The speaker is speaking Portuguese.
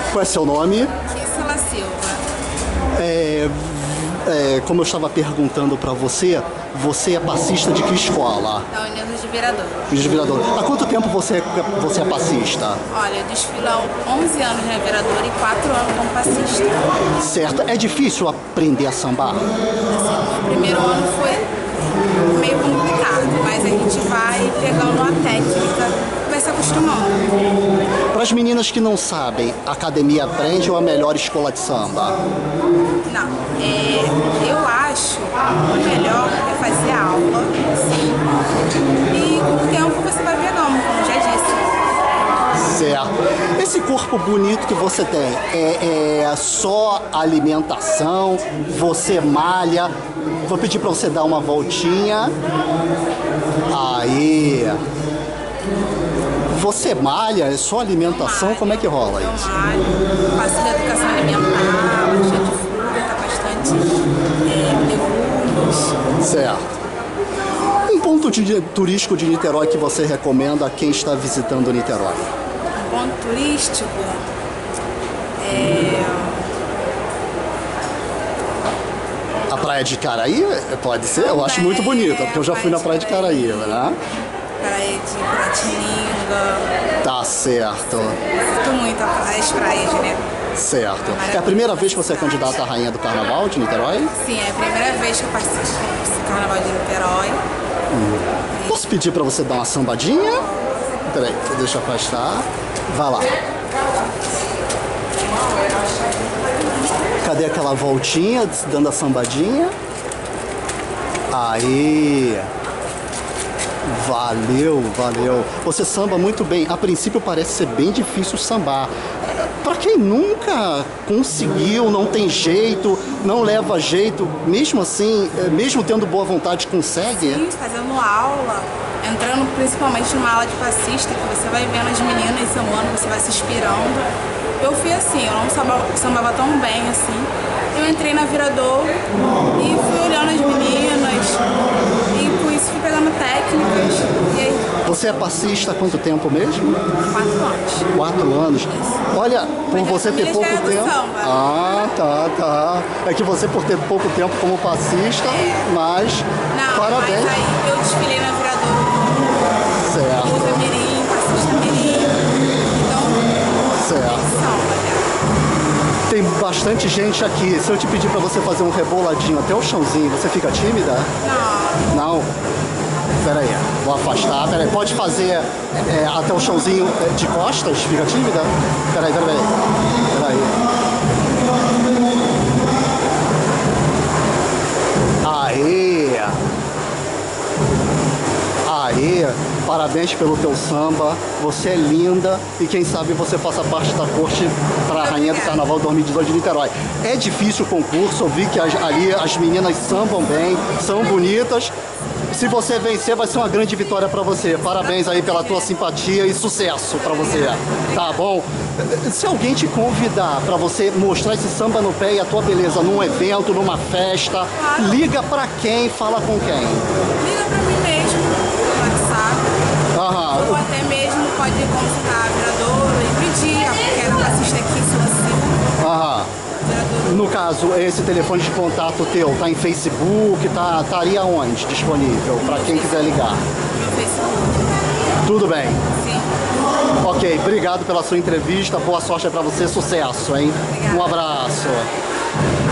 Qual é seu nome? Gisela Silva. Como eu estava perguntando para você, você é passista de que escola? Da União dos Vereadores. De Virador. Há quanto tempo você é passista? Olha, eu desfilo há 11 anos na vereadora e 4 anos como passista. Certo. É difícil aprender a sambar? Assim, no primeiro ano foi meio complicado, mas a gente vai pegando a técnica e vai se acostumando. Para as meninas que não sabem, a academia aprende ou a melhor escola de samba? Não, eu acho que o melhor é fazer aula, sim. E com o tempo você vai pegando, como já disse. Certo. Esse corpo bonito que você tem, é só alimentação? Você malha? Vou pedir para você dar uma voltinha. Aí. Você malha? É só alimentação? Como é que rola Eu isso? malho, faço de educação alimentar, bastante fruta, bastante legumes. Certo. Um ponto turístico de Niterói que você recomenda a quem está visitando Niterói? Ponto turístico, A Praia de Caraí? Pode ser? Eu acho muito bonita, porque eu já fui na Praia de Caraí, né? praia de Piratininga. Tá certo. Curto muito as praias, né? Certo. É a primeira vez que você é candidata à Rainha do Carnaval de Niterói? Sim, é a primeira vez que eu participo do Carnaval de Niterói. Posso pedir pra você dar uma sambadinha? Peraí, deixa eu afastar. Vai lá. Cadê aquela voltinha, dando a sambadinha? Aí. Valeu, valeu. Você samba muito bem. A princípio parece ser bem difícil sambar. Pra quem nunca conseguiu, não tem jeito, não leva jeito, mesmo assim, mesmo tendo boa vontade, consegue? Sim, fazendo aula, entrando principalmente numa aula de passista, que você vai vendo as meninas sambando, você vai se inspirando. Eu fui assim, eu não sambava tão bem assim. Eu entrei na Virador e fui olhando as meninas e com isso fui pegando técnicas. E aí, Você é passista há quanto tempo mesmo? 4 anos. 4 anos. Olha, por Mas você a ter família pouco já é do tempo. samba. Ah, tá. É que você por ter pouco tempo como passista, mas Não, parabéns. mas aí eu desfilei na Virador, Certo, Lusa Mirim, passista Mirim. Então, certo. samba, né? Tem bastante gente aqui. Se eu te pedir pra você fazer um reboladinho até o chãozinho, você fica tímida? Não. Não? Pera aí, vou afastar. Pera aí, pode fazer até o chãozinho de costas? Fica tímida? Pera aí. Aê, parabéns pelo teu samba, você é linda e quem sabe você faça parte da corte para a Rainha do Carnaval 2018 de Niterói. É difícil o concurso, eu vi que ali as meninas sambam bem, são bonitas. Se você vencer, vai ser uma grande vitória para você. Parabéns aí pela tua simpatia e sucesso para você. Tá bom? Se alguém te convidar para você mostrar esse samba no pé e a tua beleza num evento, numa festa, liga para quem, fala com quem? Liga pra mim mesmo, no WhatsApp. Ou até mesmo pode consultar a Viradouro e pedir, porque era passista aqui, No caso, esse telefone de contato teu tá em Facebook, estaria onde disponível para quem quiser ligar? No Facebook. Tudo bem. Sim. Ok, obrigado pela sua entrevista, boa sorte para você, sucesso, hein? Obrigada. Um abraço.